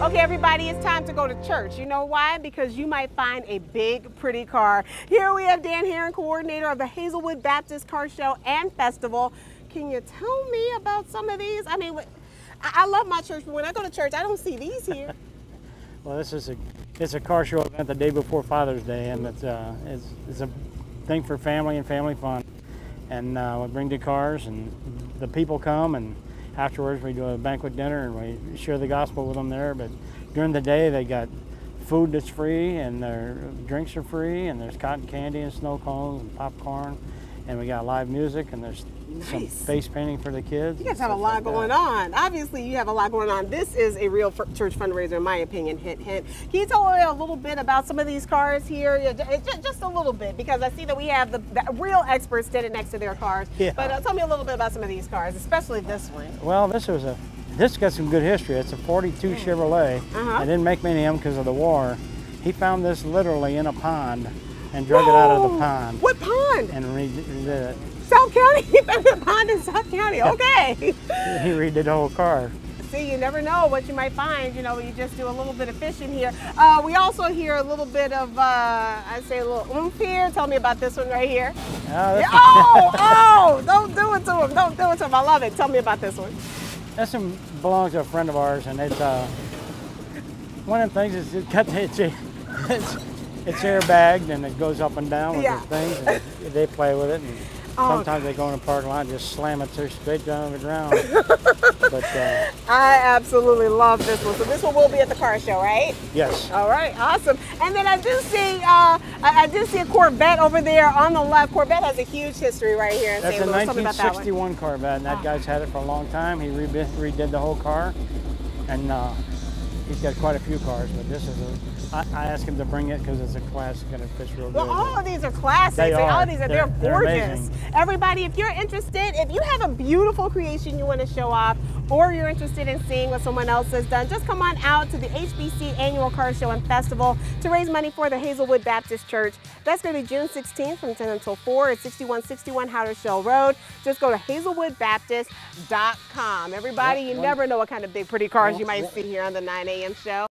Okay, everybody, it's time to go to church. You know why? Because you might find a big, pretty car. Here we have Dan Herron, coordinator of the Hazelwood Baptist Car Show and Festival. Can you tell me about some of these? I mean, I love my church, but when I go to church, I don't see these here. Well, it's a car show event the day before Father's Day, and it's a thing for family and family fun. And we bring the cars, and the people come, and afterwards we do a banquet dinner, and we share the gospel with them there. But during the day, they got food that's free, and their drinks are free, and there's cotton candy and snow cones and popcorn, and we got live music, and there's some face painting for the kids. You guys have a lot going on. Obviously, you have a lot going on. This is a real church fundraiser, in my opinion. Hint, hint. Can you tell me a little bit about some of these cars here? Just a little bit, because I see that we have the real experts standing next to their cars. Yeah. But tell me a little bit about some of these cars, especially this one. Well, this got some good history. It's a 42 Chevrolet. I didn't make many of them because of the war. He found this literally in a pond and drug it out of the pond. What pond? And redid it. South County? He found a pond in South County. Okay. He redid the whole car. See, you never know what you might find, you know, when you just do a little bit of fishing here. We also hear a little bit of, I'd say a little oomph here. Tell me about this one right here. Don't do it to him. Don't do it to him. I love it. Tell me about this one. This one belongs to a friend of ours, and it's one of the things is it's airbagged, and it goes up and down with the things, and they play with it. And sometimes they go in the parking lot and just slam it straight down on the ground. But I absolutely love this one. So this one will be at the car show, right? Yes. All right, awesome. And then I do see a Corvette over there on the left. Corvette has a huge history right here in That's St. Louis. a 1961 Corvette, and that guy's had it for a long time. He redid the whole car, and he's got quite a few cars, but this is I asked him to bring it because it's a classic and it fits real good. Well, all of these are classics. They are. All of these are, they're gorgeous. Amazing. Everybody, if you're interested, if you have a beautiful creation you want to show off, or you're interested in seeing what someone else has done, just come on out to the HBC Annual Car Show and Festival to raise money for the Hazelwood Baptist Church. That's going to be June 16th from 10 until 4 at 6161 Howder Shell Road. Just go to hazelwoodbaptist.com. Everybody, you never know what kind of big, pretty cars you might see here on the 9 a.m. show.